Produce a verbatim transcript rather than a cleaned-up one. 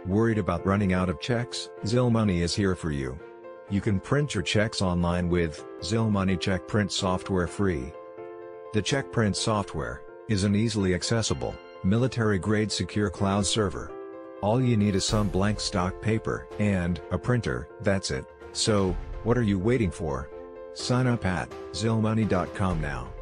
Worried about running out of checks? QuickMoney is here for you. You can print your checks online with QuickMoney Check Print software free. The Check Print software is an easily accessible, military-grade secure cloud server. All you need is some blank stock paper and a printer. That's it. So, what are you waiting for? Sign up at QuickMoney dot com now.